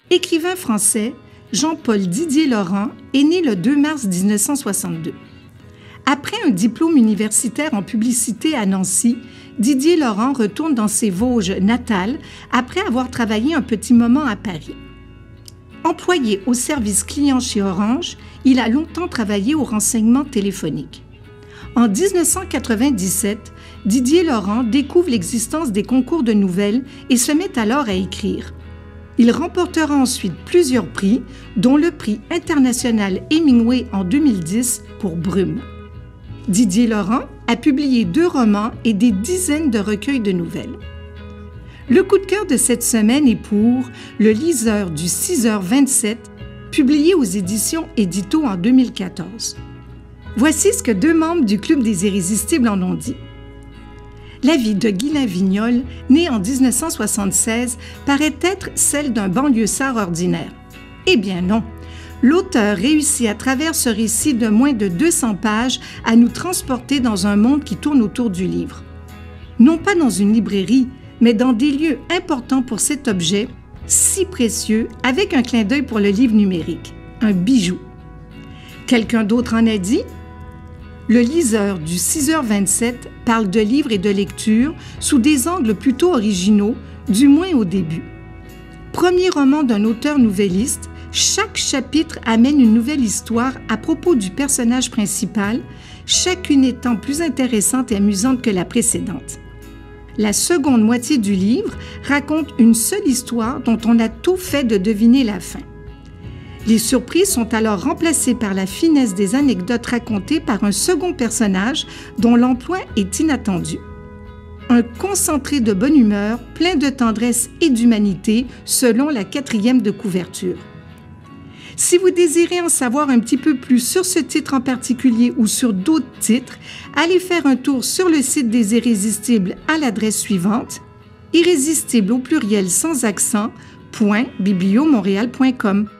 Écrivain français, Jean-Paul Didier Laurent est né le 2 mars 1962. Après un diplôme universitaire en publicité à Nancy, Didier Laurent retourne dans ses Vosges natales après avoir travaillé un petit moment à Paris. Employé au service client chez Orange, il a longtemps travaillé au renseignement téléphonique. En 1997, Didier Laurent découvre l'existence des concours de nouvelles et se met alors à écrire. Il remportera ensuite plusieurs prix, dont le prix international Hemingway en 2010 pour Brume. Didier Laurent a publié 2 romans et des dizaines de recueils de nouvelles. Le coup de cœur de cette semaine est pour Le liseur du 6h27, publié aux éditions Édito en 2014. Voici ce que 2 membres du Club des Irrésistibles en ont dit. La vie de Guylain Vignolle, né en 1976, paraît être celle d'un banlieusard ordinaire. Eh bien non! L'auteur réussit à travers ce récit de moins de 200 pages à nous transporter dans un monde qui tourne autour du livre. Non pas dans une librairie, mais dans des lieux importants pour cet objet, si précieux, avec un clin d'œil pour le livre numérique, un bijou. Quelqu'un d'autre en a dit? Le liseur du 6h27 parle de livres et de lecture sous des angles plutôt originaux, du moins au début. Premier roman d'un auteur nouvelliste, chaque chapitre amène une nouvelle histoire à propos du personnage principal, chacune étant plus intéressante et amusante que la précédente. La seconde moitié du livre raconte une seule histoire dont on a tout fait de deviner la fin. Les surprises sont alors remplacées par la finesse des anecdotes racontées par un second personnage dont l'emploi est inattendu. Un concentré de bonne humeur, plein de tendresse et d'humanité, selon la 4e de couverture. Si vous désirez en savoir un petit peu plus sur ce titre en particulier ou sur d'autres titres, allez faire un tour sur le site des Irrésistibles à l'adresse suivante, irrésistible au pluriel sans accent, .bibliomontréal.com.